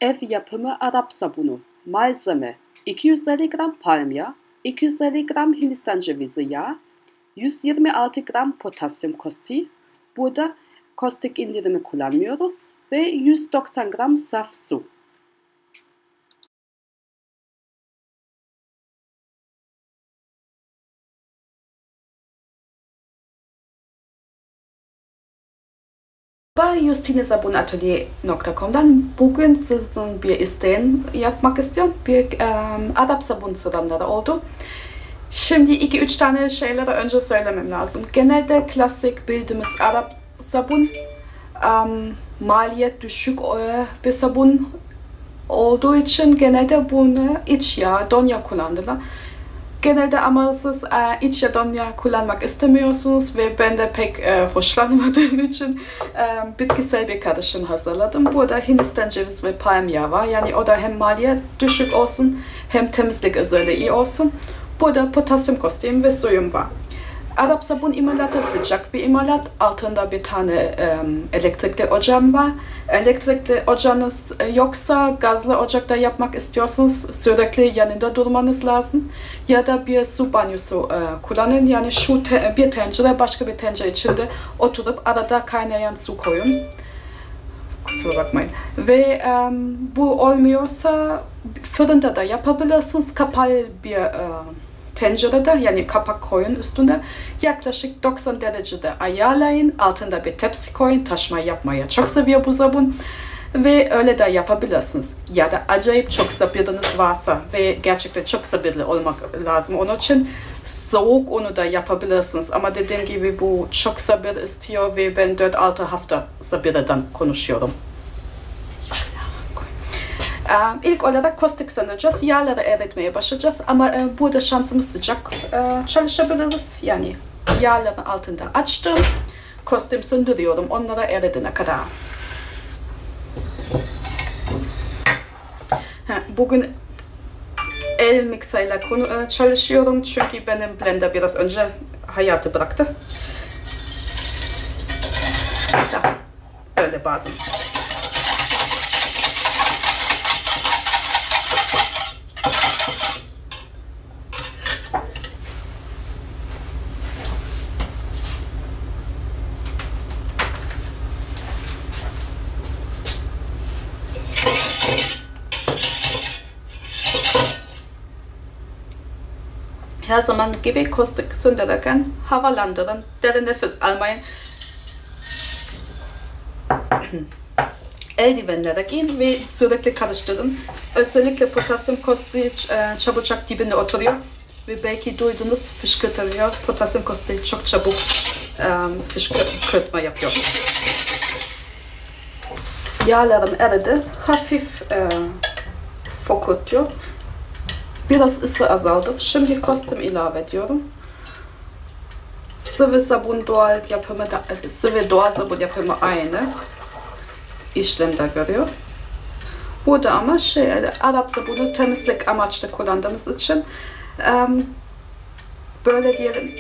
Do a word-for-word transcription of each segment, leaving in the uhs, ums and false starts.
Ev yapımı Arap sabunu. Malzeme: iki yüz elli gram palm yağı, iki yüz elli gram Hindistan cevizi yağı, yüz yirmi altı gram potasyum kostiği. Burada kostik indirimi kullanmıyoruz ve yüz doksan gram saf su. Justine Sabun Atelier nokta com'dan bugün sizin bir isteğin yapmak istiyorum. Bir um, Arap sabun sıramları oldu. Şimdi iki üç tane şeyleri önce söylemem lazım. Genelde klasik bildiğimiz Arap sabun um, maliyet düşük bir sabun olduğu için genelde bunu iç yağ, don yağ kullandılar. Genelde ama siz e, iç ya don yağ kullanmak istemiyorsunuz ve ben de pek e, hoşlanmadığım için e, bitkisel bir karışım hazırladım. Burada Hindistan cevizi ve palm yağı var. Yani o da hem maliyet düşük olsun hem temizlik özelliği iyi olsun. Burada potasyum kostiğim ve suyum var. Arap sabun imalatı sıcak bir imalat. Altında bir tane um, elektrikli ocağım var. Elektrikli ocağınız yoksa gazlı ocakta yapmak istiyorsanız sürekli yanında durmanız lazım. Ya da bir su banyosu uh, kullanın. Yani şu te bir tencere başka bir tencere içinde oturup arada kaynayan su koyun. Kusura bakmayın. Ve um, bu olmuyorsa fırında da yapabilirsiniz. Kapalı bir uh, tencerede, yani kapak koyun üstünde yaklaşık doksan derecede ayarlayın. Altında bir tepsi koyun. Taşma yapmaya çok seviyor bu sabun. Ve öyle de yapabilirsiniz. Ya da acayip çok sabırınız varsa ve gerçekten çok sabırlı olmak lazım. Onun için soğuk onu da yapabilirsiniz. Ama dediğim gibi bu çok sabır istiyor ve ben dört altı hafta sabırdan konuşuyorum. Ee, ilk olarak kostik söneceğiz. Yağları eritmeye başlayacağız. Ama e, burada şansımız sıcak e, çalışabiliriz. Yani yağların altında açtım. Kostimi söndürüyorum. Onlara eridene kadar. Ha, bugün el mikserle e, çalışıyorum. Çünkü benim blender biraz önce hayatı bıraktı. Da, öyle bazen. Her zaman gibi kostik söndürürken havalandırın, derin nefes almayın. Eldivenlere giyin ve sürekli karıştırın. Özellikle potasyum kostiği e, çabucak dibinde oturuyor. Ve belki duydunuz, fışkırtıyor. Potasyum kostiği çok çabuk e, fışkırtma yapıyor. Yağlarım eridi. Hafif e, fokurtuyor. Biraz ısı azaldı. Şimdi kostim ilave ediyorum. Sıvı sabun doğal yapımı da, sıvı doğal sabun yapımı aynı işlemde görüyor. Burada ama şey, Arap sabunu temizlik amaçlı kullandığımız için um, böyle diyelim,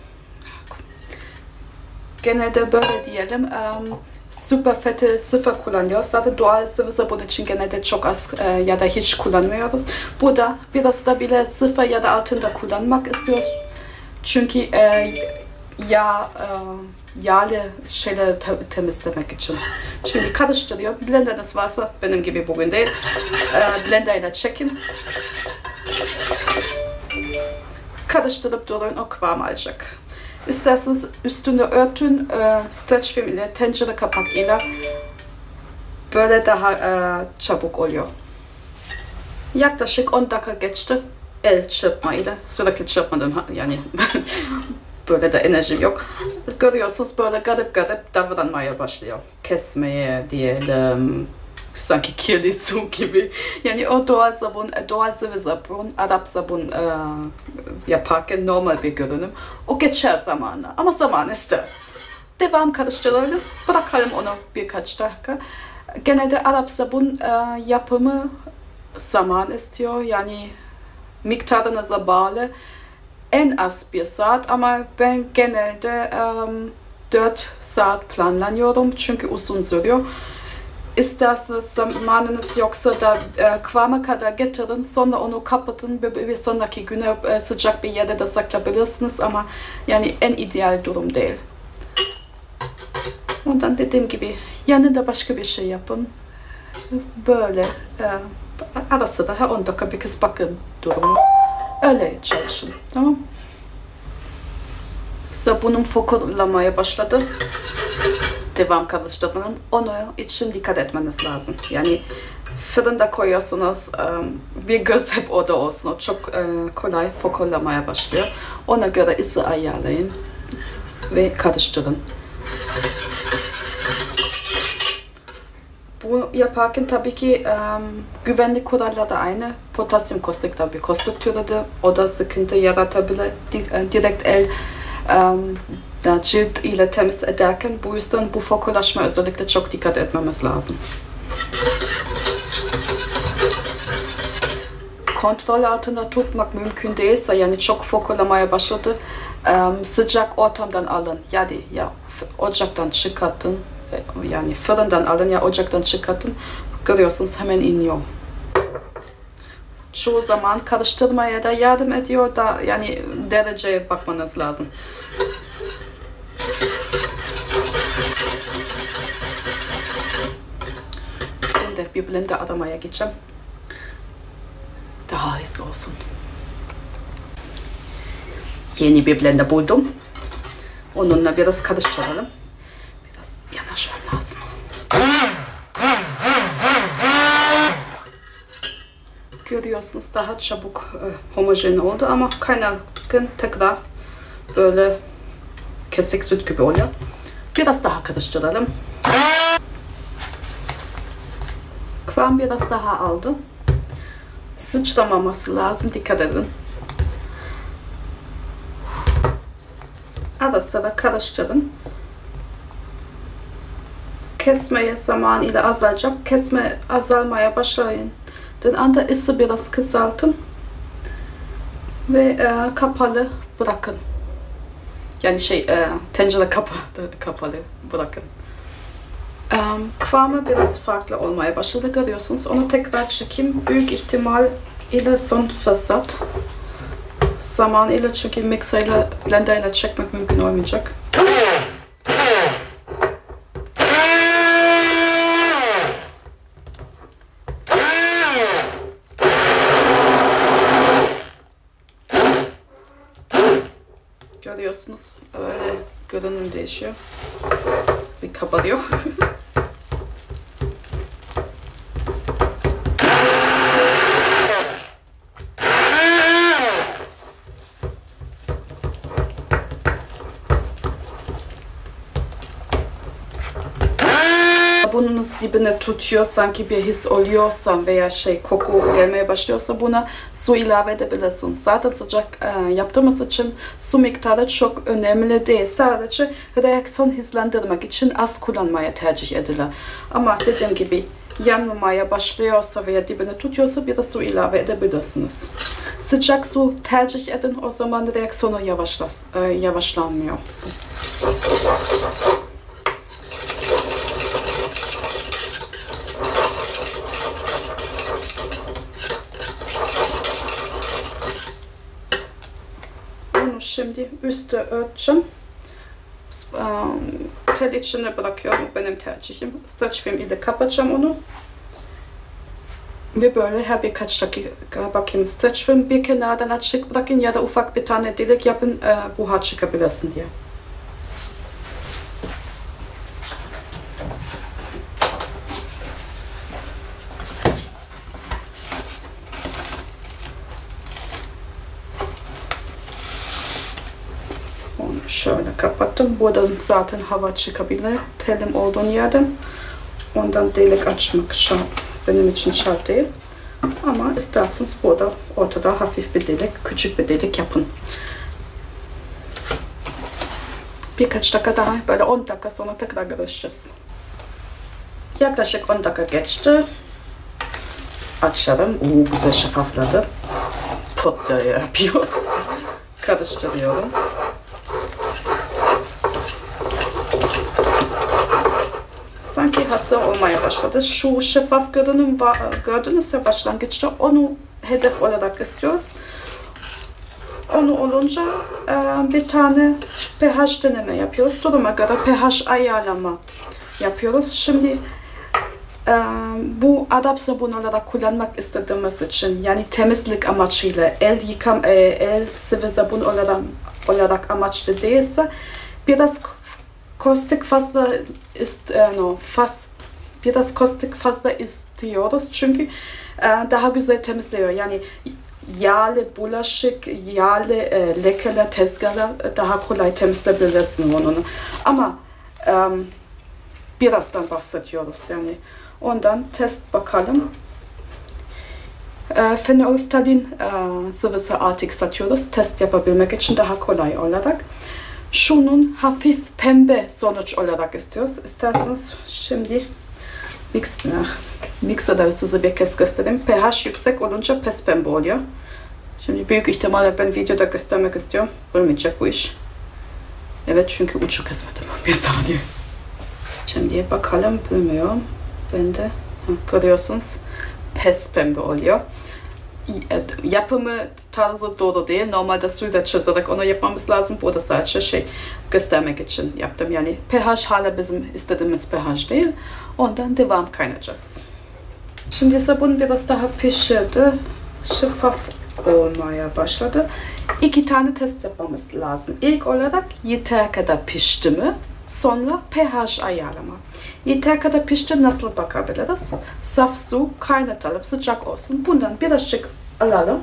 genelde böyle diyelim, um, süper feti sıfır kullanıyoruz. Zaten doğal sıvı sabun için genelde çok az e, ya da hiç kullanmıyoruz. Burada biraz da bile sıfır ya da altında kullanmak istiyoruz. Çünkü e, yağ, e, yağlı şeyleri te temizlemek için. Şimdi karıştırıyor. Blenderınız varsa, benim gibi bugün değil, e, blender ile çekin. Karıştırıp durun, o kıvam alacak. İsterseniz üstünde örtün, e, stretch film ile, tencere kapak ile, böyle daha e, çabuk oluyor. Yaklaşık on dakika geçti el çırpma ile, sürekli çırpmadım yani böyle de enerjim yok. Görüyorsunuz böyle garip garip davranmaya başlıyor. Kesmeye diyelim, sanki kirli su gibi. Yani o doğal sabun, doğal sıvı sabun, Arap sabun e, yaparken normal bir görünüm. O geçer zamanla ama zaman ister. Devam karıştıralım, bırakalım onu birkaç dakika. Genelde Arap sabun e, yapımı zaman istiyor. Yani miktarınıza bağlı. En az bir saat ama ben genelde um, dört saat planlanıyorum çünkü uzun sürüyor. isterseniz zamanınız yoksa da e, kıvama kadar getirin, sonra onu kapatın ve bir sonraki güne e, sıcak bir yerde de saklayabilirsiniz ama yani en ideal durum değil. Ondan dediğim gibi yanında başka bir şey yapın. Böyle e, arası da on dakika bir kez bakın durumu. Öyle çalışın. Tamam. Sabunum fokurlamaya başladı. Devam karıştırmanın. Onu için dikkat etmeniz lazım. Yani fırında koyuyorsunuz. Bir göz hep orada olsun. O çok kolay fokurlamaya başlıyor. Ona göre ısı ayarlayın ve karıştırın. Bu yaparken tabii ki um, güvenlik kuralları da aynı. Potasyum kostik tabii kostik türüdür. O da sıkıntı yaratabilir. Direkt el um, cilt ile temiz ederken. Bu yüzden bu fokurlaşma özellikle çok dikkat etmemiz lazım. Kontrol altında tutmak mümkün değilse, yani çok fokurlamaya başladı, um, sıcak ortamdan alın. Yani ya ocaktan çıkartın. Yani fırından alın ya ocaktan çıkartın. Görüyorsunuz hemen iniyor. Çoğu zaman karıştırmaya da yardım ediyor da yani dereceye bakmanız lazım. Şimdi bir blender aramaya gideceğim. Daha hızlı olsun. Yeni bir blender buldum. Onunla biraz karıştıralım. Yanaşmam lazım. Görüyorsunuz daha çabuk e, homojen oldu ama kaynarken tekrar böyle kesik süt gibi oluyor. Biraz daha karıştıralım. Kıvam biraz daha aldı. Sıçramaması lazım, dikkat edin. Ara sıra karıştırın. Kesmeye zaman ile azalacak. Kesme azalmaya başlayın. Anda ısı biraz kısaltın ve e, kapalı bırakın. Yani şey e, tencere kapalı kapalı bırakın. E, kıvamı biraz farklı olmaya başladı, görüyorsunuz. Onu tekrar çekeyim. Büyük ihtimal ile son fırsat. Zaman ile çünkü mikser ile blender ile çekmek mümkün olmayacak. Görüyorsunuz öyle görünüm değişiyor. Bir kabarıyor. Burnunuz dibine tutuyor, sanki bir his oluyorsa veya şey koku gelmeye başlıyorsa buna su ilave edebilirsiniz. Zaten sıcak e, yaptığımız için su miktarı çok önemli değil. Sadece reaksiyon hızlandırmak için az kullanmaya tercih edilir. Ama dediğim gibi yanmaya başlıyorsa veya dibine tutuyorsa biraz su ilave edebilirsiniz. Sıcak su tercih edin, o zaman reaksiyonu yavaşlas, e, yavaşlanmıyor. Şimdi üstü örteceğim. Tel içine bırakıyorum, benim tercihim. Stretch film ile kapatacağım onu. Ve böyle her birkaç dakika bakayım. Stretch film bir kenardan açık bırakın ya da ufak bir tane delik yapın, buhar çıkabilesin diye. Şöyle kapattım. Buradan zaten hava çıkabilir. Telim olduğun yerden. Ondan delik açmak şart, benim için şart değil. Ama isterseniz burada ortada hafif bir delik, küçük bir delik yapın. Birkaç dakika daha, böyle on dakika sonra tekrar görüşeceğiz. Yaklaşık on dakika geçti. Açalım. Uuu, güzel şeffafladı. Potları yapıyor. Karıştırıyorum. sanki hazır olmaya başladı. Şu şeffaf görünüm var, gördünüz ya başlangıçta, onu hedef olarak istiyoruz. Onu olunca e, bir tane pH deneme yapıyoruz. Duruma göre pH ayarlama yapıyoruz. Şimdi e, bu adap sabun olarak kullanmak istediğimiz için, yani temizlik amaçıyla, el yıkam, e, el sıvı sabun olarak, olarak amaçlı değilse biraz kostik fazla ist, e, no, faz, biraz kostik fazla istiyoruz çünkü e, daha güzel temizliyor. Yani yağlı bulaşık, yağlı e, lekeler, tezgahlar daha kolay temizleyebilirsin onu. Ama e, birazdan bahsediyoruz yani. Ondan test bakalım. E, Fenolftalin e, sıvısı artık satıyoruz. Test yapabilmek için daha kolay olarak. Şunun hafif pembe sonuç olarak istiyoruz. İsterseniz şimdi mix, mixer'da size bir kez göstereyim. pH yüksek olunca pes pembe oluyor. Şimdi büyük ihtimalle ben videoda göstermek istiyorum. Olmayacak bu iş. Evet, çünkü ucu kesmedim. Bir saniye. Şimdi bakalım, bilmiyorum. Ben de görüyorsunuz pes pembe oluyor. Yapımı tarzı doğru değil. Normalde suyla çözerek onu yapmamız lazım. Bu da sadece şey göstermek için yaptım. Yani pH hala bizim istediğimiz pH değil. Ondan devam kaynatacağız. Şimdi sabun biraz daha pişirdi. Şeffaf olmaya başladı. İki tane test yapmamız lazım. İlk olarak yeter kadar pişti mi? Sonra pH ayarlama. Yeter kadar pişti, nasıl bakabiliriz? Saf su kaynatalım, sıcak olsun. Bundan birazcık alalım.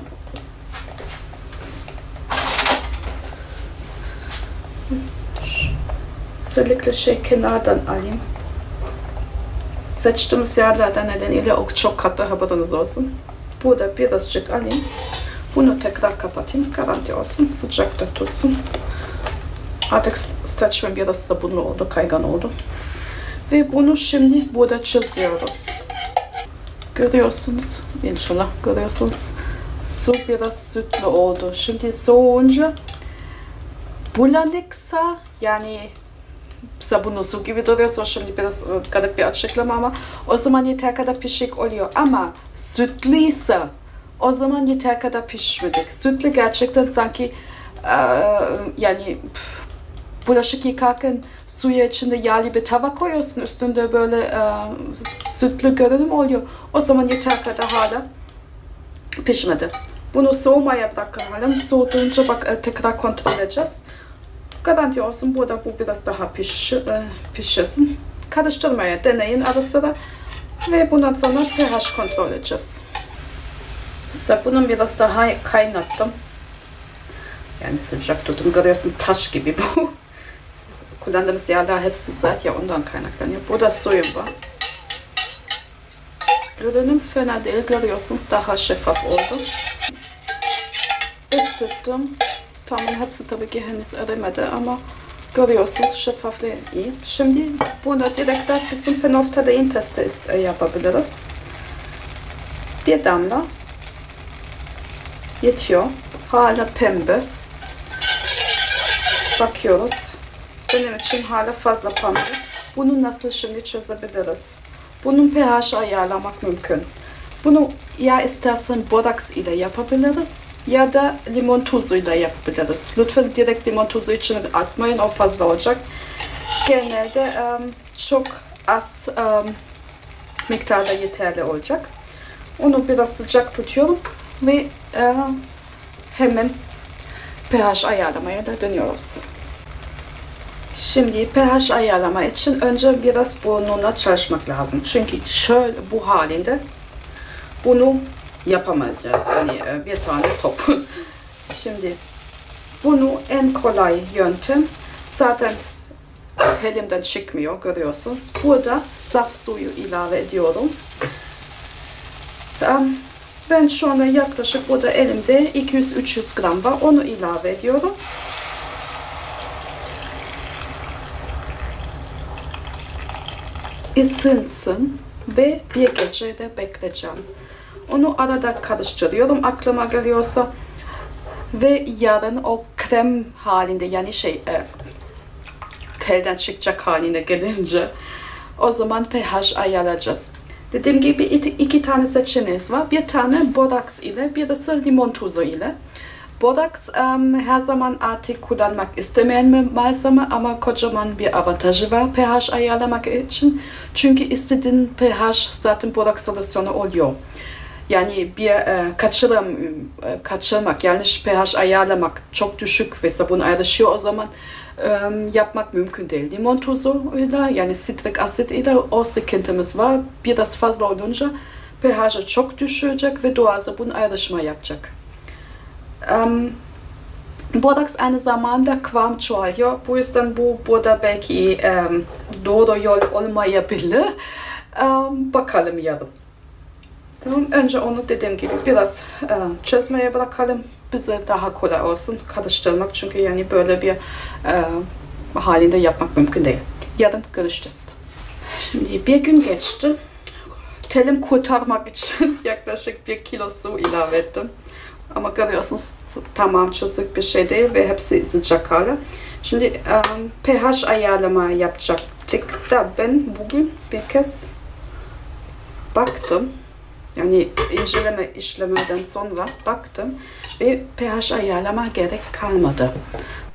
Özellikle şey kenardan alayım. Seçtiğimiz yerlerden nedeniyle o çok katı, haberiniz olsun. Burada birazcık alayım. Bunu tekrar kapatayım. Garanti olsun. Sıcakta tutsun. Artık saçma biraz sabunlu oldu, kaygan oldu. Ve bunu şimdi burada çözüyoruz. Görüyorsunuz. İnşallah görüyorsunuz. Su biraz sütlü oldu. Şimdi soğuyunca bulanıksa, yani sabunlu su gibi duruyorsa, şimdi biraz garip bir açıklama ama o zaman yeter kadar pişik oluyor. Ama sütlüyse o zaman yeter kadar pişmedik. Sütlü gerçekten sanki e, yani pf, bulaşık yıkarken suya içinde yağlı bir tava koyuyorsun, üstünde böyle e, sütlü görünüm oluyor. O zaman yeter kadar hala pişmedi. Bunu soğumaya bırakalım. Soğudunca bak e, tekrar kontrol edeceğiz. Garanti olsun burada bu biraz daha piş, e, pişirsin. Karıştırmaya deneyin ara sıra ve bundan sonra pH kontrol edeceğiz. Sabunu biraz daha kaynattım. Yani sıcak tutun, görüyorsun taş gibi bu. Kullandığımız yağlar hepsi sert ya, ondan kaynaklanıyor. Burada suyum var. Görünüm fena değil, görüyorsunuz daha şeffaf oldu. Isıttım. Tamam, hepsi tabii ki henüz erimedi ama görüyorsunuz şeffaflığı iyi. Şimdi bunu direkt bizim fenolftalin testi yapabiliriz. Bir damla yetiyor. Hala pembe. Bakıyoruz. Benim için hala fazla pembe. Bunu nasıl şimdi çözebiliriz? Bunun pH ayarlamak mümkün. Bunu ya istersen boraks ile yapabiliriz ya da limon tuzuyla yapabiliriz. Lütfen direkt limon tuzu için atmayın, o fazla olacak. Genelde um, çok az um, miktarda yeterli olacak. Onu biraz sıcak tutuyorum ve um, hemen pH ayarlamaya da dönüyoruz. Şimdi pH ayarlama için önce biraz burnuna çalışmak lazım. Çünkü şöyle bu halinde bunu yapamayacağız. Yani bir tane top. Şimdi bunu en kolay yöntem, zaten elimden çıkmıyor, görüyorsunuz. Burada saf suyu ilave ediyorum. Ben şu anda yaklaşık burada elimde iki yüz üç yüz gram var. Onu ilave ediyorum. Isınsın ve bir gece de bekleyeceğim. Onu arada karıştırıyorum aklıma geliyorsa ve yarın o krem halinde, yani şey e, telden çıkacak haline gelince O zaman pH ayarlayacağız. Dediğim gibi iki tane seçeneğimiz var. Bir tane boraks ile, bir de limon tuzu ile. Boraks um, her zaman artık kullanmak istemeyen bir malzeme ama kocaman bir avantajı var pH ayarlamak için. Çünkü istediğin pH zaten boraks solüsyonu oluyor. Yani bir e, kaçırım, e, kaçırmak, yanlış pH ayarlamak çok düşük ve sabun ayrışıyor o zaman e, yapmak mümkün değil. Limon tuzuyla yani sitrik asit ile o sıkıntımız var. Biraz fazla olunca pH'ı çok düşürecek ve doğal sabun ayrışma yapacak. Um, Boraks aynı zamanda kıvam çoğalıyor. Bu yüzden bu burada belki um, doğru yol olmayabilir. Um, bakalım yarın. Tamam, önce onu dediğim gibi biraz e, çözmeye bırakalım. Bize daha kolay olsun karıştırmak. Çünkü yani böyle bir e, halinde yapmak mümkün değil. Yarın görüşeceğiz. Şimdi bir gün geçti. Telim kurtarmak için yaklaşık bir kilo su ilave ettim. Ama görüyorsunuz tamam çözük bir şey değil ve hepsi sıcak hala. Şimdi e, pH ayarlama yapacaktık da ben bugün bir kez baktım. Yani inceleme işlemeden sonra baktım ve pH ayarlama gerek kalmadı.